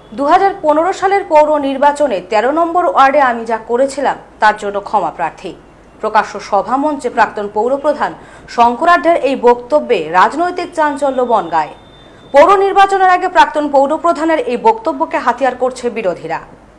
2015 সালের পৌর নির্বাচনে 13 নম্বর ওয়ার্ডে আমি যা করেছিলাম তার জন্য ক্ষমা প্রার্থী। প্রকাশ্য সভা মঞ্চে প্রাক্তন পৌরপ্রধান শঙ্করাঢ্যের এই বক্তব্যে রাজনৈতিক চাঞ্চল্য বনগাঁয়। পৌর নির্বাচনের আগে প্রাক্তন পৌরপ্রধানের এই বক্তব্যকে হাতিয়ার করছে বিরোধীরা।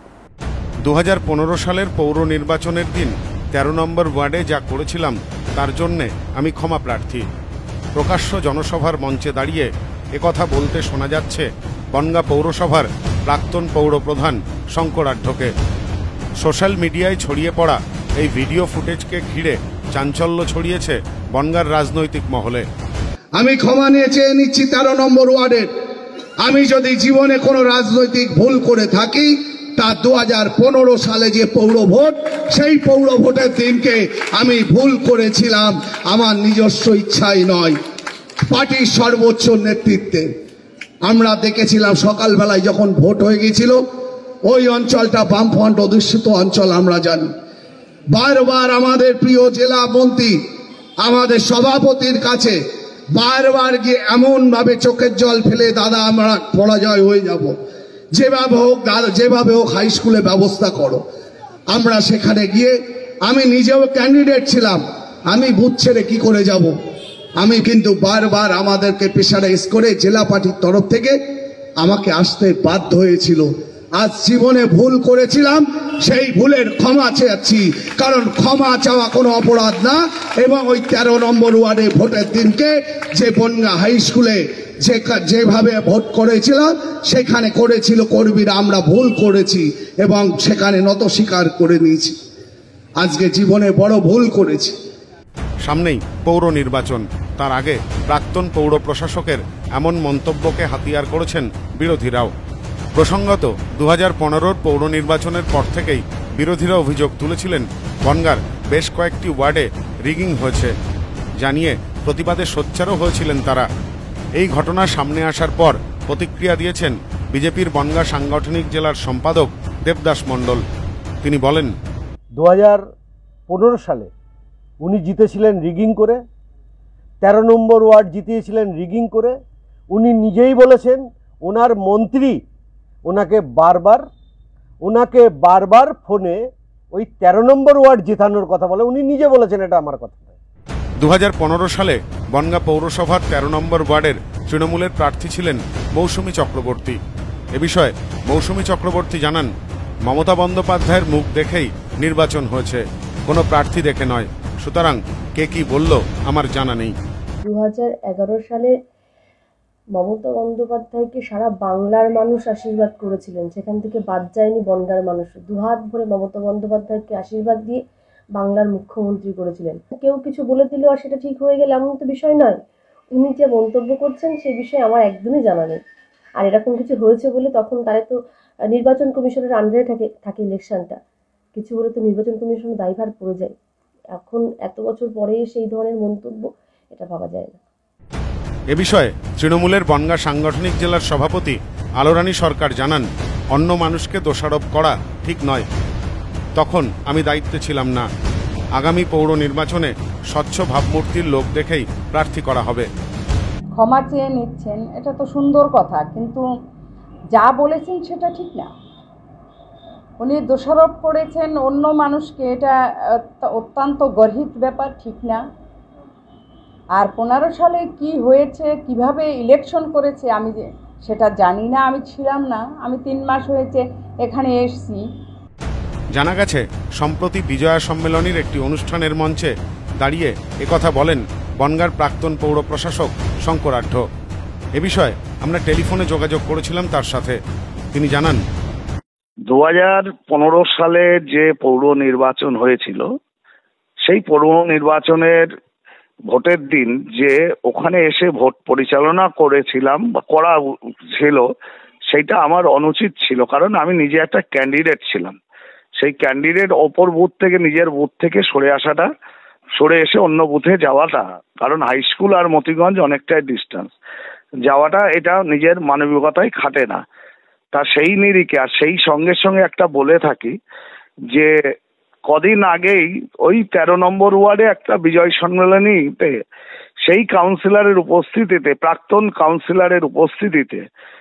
2015 সালের পৌর নির্বাচনের দিন 13 নম্বর ওয়ার্ডে যা করেছিলাম তার জন্য আমি ক্ষমা প্রার্থী। প্রকাশ্য জনসভার মঞ্চে দাঁড়িয়ে একথা বলতে শোনা যাচ্ছে বনগাঁ পৌরসভার প্রাক্তন পৌরপ্রধান শঙ্করাঢ্যকে। সোশ্যাল মিডিয়ায় ছড়িয়ে পড়া এই ভিডিও ফুটেজকে ঘিরে চাঞ্চল্য ছড়িয়েছে বনগাঁর রাজনৈতিক মহলে। আমি ক্ষমা নিয়ে চেয়ে নিচ্ছি 13 নম্বর ওয়ার্ডের। আমি যদি জীবনে কোনো রাজনৈতিক ভুল করে থাকি তা 2015 সালে যে পৌর ভোট, সেই পৌর ভোটের দিনকে আমি ভুল করেছিলাম আমার নিজস্ব ইচ্ছাই নয়, পার্টির সর্বোচ্চ নেতৃত্বে। আমরা দেখেছিলাম সকালবেলায় যখন ভোট হয়ে গিয়েছিল, ওই অঞ্চলটা বামফ্রন্ট অধ্যুষিত অঞ্চল। আমরা জানি বারবার আমাদের প্রিয় জেলা মন্ত্রী আমাদের সভাপতির কাছে বারবার গিয়ে এমন ভাবে চোখের জল ফেলে, দাদা আমরা পরাজয় হয়ে যাব, যেভাবে হোক দাদা, যেভাবে হোক হাই স্কুলে ব্যবস্থা করো। আমরা সেখানে গিয়ে, আমি নিজেও ক্যান্ডিডেট ছিলাম, আমি বুথ ছেড়ে কি করে যাব। আমি কিন্তু বারবার আমাদেরকে প্রেশারাইজ করে জেলা পার্টির তরফ থেকে আমাকে আসতে বাধ্য হয়েছিল। আজ জীবনে ভুল করেছিলাম, সেই ভুলের ক্ষমা চাচ্ছি, কারণ ক্ষমা চাওয়া কোনো অপরাধ না। এবং ওই 13 নম্বর ওয়ার্ডে ভোটের দিনকে যে বনগাঁ হাই স্কুলে যেভাবে ভোট করেছিল, সেখানে করেছিল কর্মীরা, আমরা ভুল করেছি এবং সেখানে নত স্বীকার করে নিয়েছি। আজকে জীবনে বড় ভুল করেছি। সামনেই পৌর নির্বাচন, তার আগে প্রাক্তন পৌর প্রশাসকের এমন মন্তব্যকে হাতিয়ার করেছেন বিরোধীরাও। প্রসঙ্গত 2015 পৌর নির্বাচনের পর থেকেই বিরোধীরা অভিযোগ তুলেছিলেন বনগাঁর বেশ কয়েকটি ওয়ার্ডে রিগিং হয়েছে, জানিয়ে প্রতিবাদে সোচ্চারও হয়েছিলেন তারা। এই ঘটনা সামনে আসার পর প্রতিক্রিয়া দিয়েছেন বিজেপির বনগাঁ সাংগঠনিক জেলার সম্পাদক দেবদাস মণ্ডল। তিনি বলেন, 2015 সালে উনি জিতেছিলেন রিগিং করে, 13 নম্বর ওয়ার্ড জিতিয়েছিলেন রিগিং করে। উনি নিজেই বলেছেন ওনার মন্ত্রী ওনাকে বারবার ফোনে ওই 13 নম্বর ওয়ার্ড জেতানোর কথা বলে। উনি নিজে বলেছেন, এটা আমার কথা নয়। 2015 সালে বনগাঁ পৌরসভার 13 নম্বর ওয়ার্ডের তৃণমূলের প্রার্থী ছিলেন মৌসুমী চক্রবর্তী। এ বিষয়ে মৌসুমী চক্রবর্তী জানান, মমতা বন্দ্যোপাধ্যায়ের মুখ দেখেই নির্বাচন হয়েছে, কোনো প্রার্থী দেখে নয়। সুতরাং কে কি বলল আমার জানা নেই। 2011 সালে মমতা বন্দ্যোপাধ্যায়কে সারা বাংলার মানুষ আশীর্বাদ করেছিলেন, সেখান থেকে বাদ যায়নি বনগাঁর মানুষ। দুহাত ভরে মমতা বন্দ্যোপাধ্যায়কে আশীর্বাদ দিয়ে বাংলার মুখ্যমন্ত্রী করেছিলেন। কেউ কিছু বলে দিলেও আর সেটা ঠিক হয়ে গেলে এমন তো বিষয় নয়। উনি যে মন্তব্য করছেন সেই বিষয়ে আমার একদমই জানা নেই। আর এরকম কিছু হয়েছে বলে তখন তারা তো নির্বাচন কমিশনের আন্ডারে থাকে ইলেকশনটা, কিছু বলে তো নির্বাচন কমিশনের দায়ভার পড়ে যায়। এখন এত বছর পরে সেই ধরনের মন্তব্য, এটা ভাবা যায় না। এ বিষয়ে তৃণমূলের বনগাঁ সাংগঠনিক জেলার সভাপতি আলোরানী সরকার জানান, অন্য মানুষকে দোষারোপ করা ঠিক নয়। তখন আমি দায়িত্বে ছিলাম না। আগামী পৌর নির্বাচনে স্বচ্ছ ভাবমূর্তির লোক দেখেই প্রার্থী করা হবে। ক্ষমা চেয়ে নিচ্ছেন, এটা তো সুন্দর কথা, কিন্তু যা বলেছেন সেটা ঠিক না। উনি দোষারোপ করেছেন অন্য মানুষকে, এটা অত্যন্ত গর্হিত ব্যাপার, ঠিক না। আর 15 সালে কি হয়েছে, কিভাবে ইলেকশন করেছে আমি সেটা জানি না, আমি ছিলাম না। আমি 3 মাস হয়েছে এখানে এসেছি। জানা গেছে সম্প্রতি বিজয়া সম্মেলনের একটি অনুষ্ঠানের মঞ্চে দাঁড়িয়ে একথা বলেন বনগাঁর প্রাক্তন পৌর প্রশাসক শঙ্করাঢ্য। এ বিষয়ে আমরা টেলিফোনে যোগাযোগ করেছিলাম তার সাথে। তিনি জানান, 2015 সালে যে পৌর নির্বাচন হয়েছিল, সেই পৌর নির্বাচনের ভোটের দিন যে ওখানে এসে ভোট পরিচালনা করেছিলাম বা করা ছিল, সেইটা আমার অনুচিত ছিল। কারণ আমি নিজে একটা ক্যান্ডিডেট ছিলাম। সেই ক্যান্ডিডেট অপর বুথ থেকে, নিজের বুথ থেকে সরে এসে অন্য বুথে যাওয়াটা, কারণ হাই স্কুল আর মতিগঞ্জ অনেকটাই ডিস্টেন্স, যাওয়াটা এটা নিজের মানবিকতায় খাটে না। তা সেই নিরিখে আর সেই সঙ্গে একটা বলে থাকি যে কদিন আগেই ওই 13 নম্বর ওয়ার্ডে একটা বিজয় সম্মেলনীতে সেই কাউন্সিলরের উপস্থিতিতে, প্রাক্তন কাউন্সিলরের উপস্থিতিতে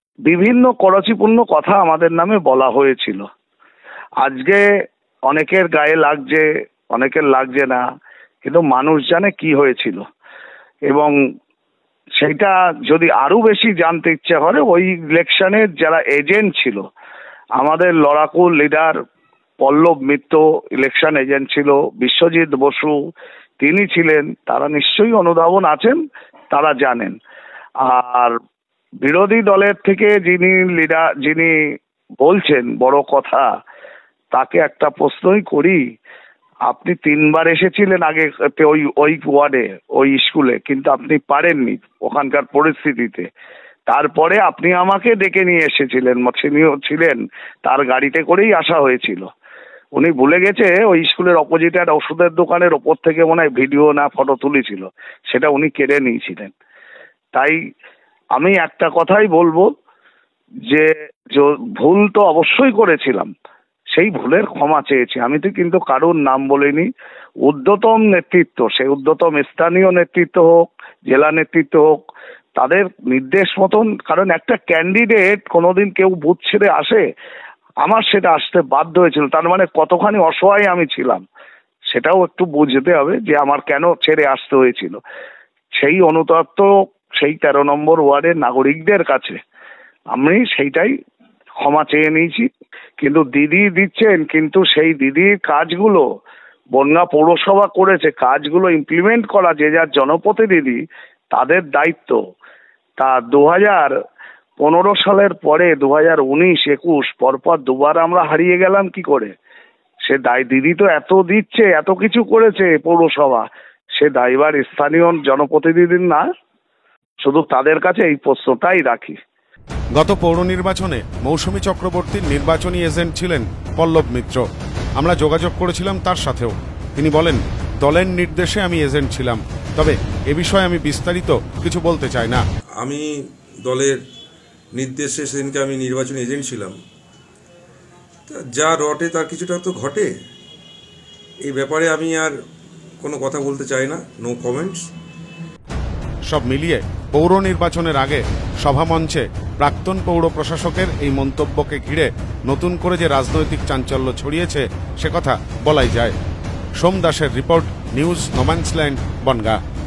বিভিন্ন করাচিপূর্ণ কথা আমাদের নামে বলা হয়েছিল। আজকে অনেকের গায়ে লাগছে, অনেকের লাগছে না, কিন্তু মানুষ জানে কি হয়েছিল। এবং সেটা যদি আরো বেশি জানতে ইচ্ছে করে, ওই ইলেকশনের যারা এজেন্ট ছিল, আমাদের লড়াকু leader Pallab Mitra election agent ছিল, বিশ্বজিৎ বসু তিনি ছিলেন, তারা নিশ্চয়ই অনুধাবন আছেন, তারা জানেন। আর বিরোধী দলের থেকে যিনি বলছেন বড় কথা, তাকে একটা প্রশ্নই করি, আপনি 3 বার এসেছিলেন আগে ওই ওয়ার্ডে, ওই স্কুলে, কিন্তু আপনি পারেননি ওখানকার পরিস্থিতিতে। তারপরে আপনি আমাকে ডেকে নিয়ে এসেছিলেন, তিনিও ছিলেন, তার গাড়িতে করেই আসা হয়েছিল। উনি ভুলে গেছে ওই স্কুলের অপোজিটে একটা ওষুধের দোকানের ওপর থেকে মনে হয় ভিডিও না ফটো তুলেছিল, সেটা উনি কেড়ে নিয়েছিলেন। তাই আমি একটা কথাই বলবো যে ভুল তো অবশ্যই করেছিলাম, সেই ভুলের ক্ষমা চেয়েছি। আমি তো কিন্তু কারোর নাম বলিনি। ঊর্ধ্বতম নেতৃত্ব, সেই ঊর্ধ্বতম স্থানীয় নেতৃত্ব হোক, জেলা নেতৃত্ব হোক, তাদের নির্দেশ মতন, কারণ একটা ক্যান্ডিডেট কোনোদিন কেউ বুথ ছেড়ে আসে, আমার সেটা আসতে বাধ্য হয়েছিল, তার মানে কতখানি অসহায় আমি ছিলাম সেটাও একটু বুঝতে হবে যে আমার কেন ছেড়ে আসতে হয়েছিল। সেই অনুতপ্ত সেই 13 নম্বর ওয়ার্ডের নাগরিকদের কাছে আমি সেইটাই ক্ষমা চেয়ে নিয়েছি। কিন্তু দিদি দিচ্ছেন, কিন্তু সেই দিদির কাজগুলো বনগাঁ পৌরসভা করেছে, কাজগুলো ইমপ্লিমেন্ট করা যে যার জনপ্রতিনিধি তাদের দায়িত্ব। তা 2015 সালের পরে 2019-21 পরপর দুবার আমরা হারিয়ে গেলাম কি করে? সে দিদি তো এত দিচ্ছে, এত কিছু করেছে পৌরসভা, সে দায়ভার স্থানীয় জনপ্রতিনিধির না? শুধু তাদের কাছে এই প্রশ্নটাই রাখি। গত পৌর নির্বাচনে মৌসুমী চক্রবর্তীর নির্বাচনী এজেন্ট ছিলেন পল্লব মিত্র। আমরা যোগাযোগ করেছিলাম তার সাথেও। তিনি বলেন, দলের নির্দেশে আমি এজেন্ট ছিলাম, তবে এ বিষয়ে আমি বিস্তারিত কিছু বলতে চাই না। আমি দলের নির্দেশে সেদিনকে আমি নির্বাচনী এজেন্ট ছিলাম, যা রটে তার কিছুটা তো ঘটে। এই ব্যাপারে আমি আর কোনো কথা বলতে চাই না, নো কমেন্টস। সব মিলিয়ে পৌর নির্বাচনের আগে সভামঞ্চে প্রাক্তন পৌর প্রশাসকের এই মন্তব্যকে ঘিরে নতুন করে যে রাজনৈতিক চাঞ্চল্য ছড়িয়েছে সে কথা বলাই যায়। সোম দাসের রিপোর্ট, নিউজ নোম্যান্সল্যান্ড, বনগাঁ।